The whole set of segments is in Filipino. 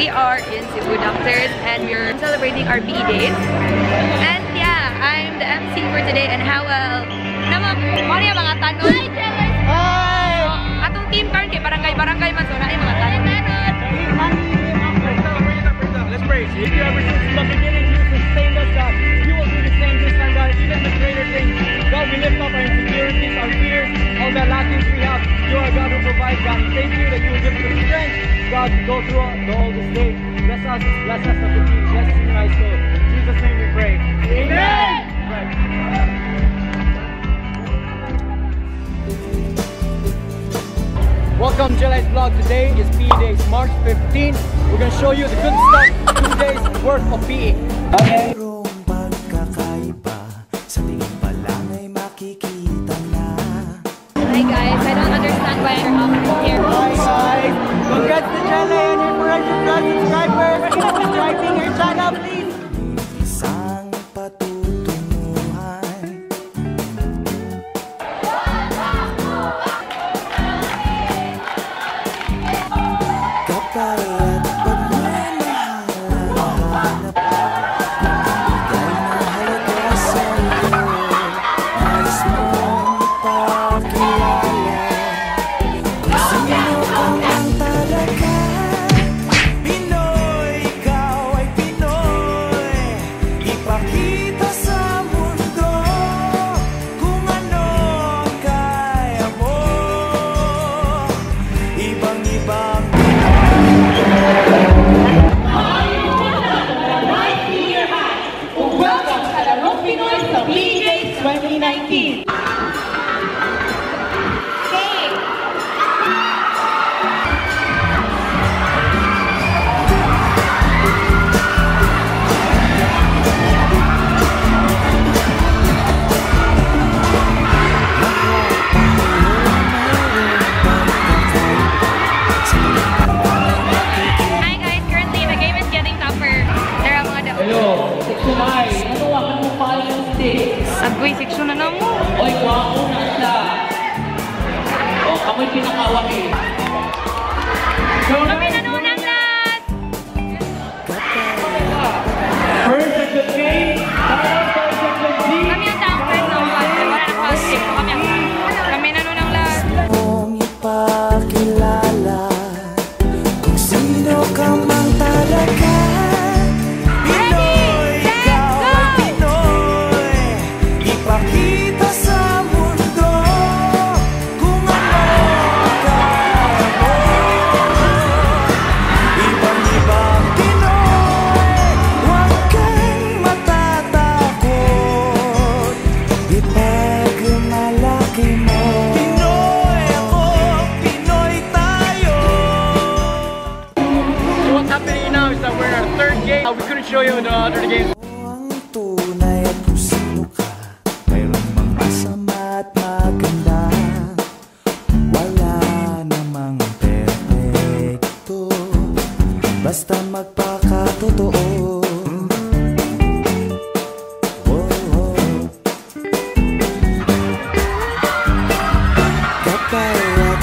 we are in Cebu Doctors and we're celebrating our PE days. And yeah, I'm the MC for today and how well naman mo niya mga tanong. Hi! Atong team karon kay barangay man so na mga tanong. Let's pray. If you ever since the beginning you sustained us, God, you will do the same this time, God. Even the greater things. God, we lift up our insecurities, our fears, all the lackings we have. You are God who provides, God. Thank you that you will give us the strength, God, to go through all this day. Bless us as a team. Bless us in your eyes, Lord. In Jesus' name we pray. Amen! Right. Welcome, Jelly's Vlog. Today is PE Days, March 15th. We're going to show you the good stuff, 2 days worth of PE. Okay. Hi guys, I don't understand why you're up here. Hi guys, congrats to Jelly and your 400+ subscribers. Subscribing your channel, please. Agway, seksyon na mo. Oy, wako na siya. O, kamoy pinakawak eh. Kami nanunang lahat! First section A, second section B. Kami ang taong first ng wala na plastic. Kami nanunang lahat. Ipakilala kung sino ka mang talaga. We couldn't show you the other games. Ang tunay at kung sino ka, mayroong mga masama at maganda. Wala namang perfecto, basta magpakatotoo. Kapaya't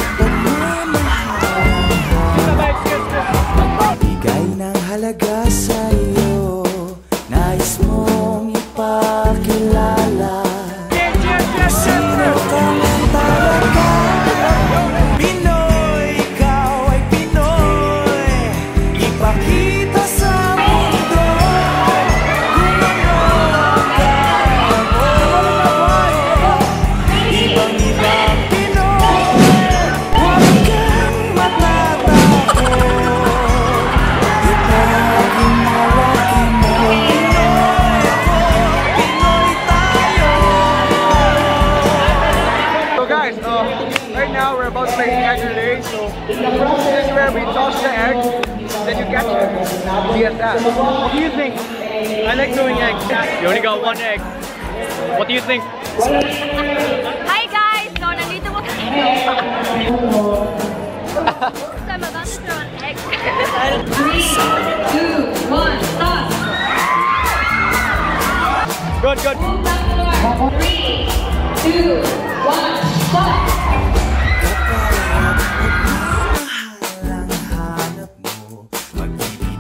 pagmamahal, bigay ng halaga sa'yo, nais mong ipakilala. Sino ka man talaga? Pinoy, ikaw ay Pinoy. Ipakita sa mundo kung ano ka mo. Ibang-ibang Pinoy, huwag kang matatakot. Ipagmalaki mo. Pinoy ako, Pinoy tayo. So guys, right now we're about to play egg relay. So this is where we toss the egg, then you catch it. Yes, that. What do you think? I like throwing eggs. You only got one egg. What do you think? Hi guys! So, nandito po kami. So, I'm about to throw an egg. 3, 2, 1, toss! Good, good. 3, 2, 1, toss! Ang hanap mo, magbibigay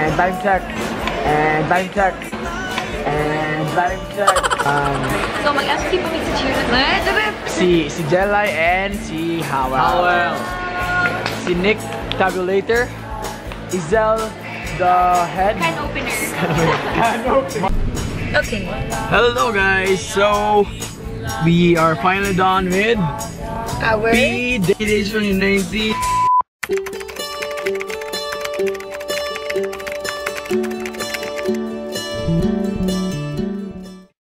And time check. And time check. And time check. So mag-MC po si cheer. Si Jelay and si Howell. Si Nick, tabulator. Izel, the head. Can opener. Can opener. Okay. Hello guys, so we are finally done with Our PE Days 2019.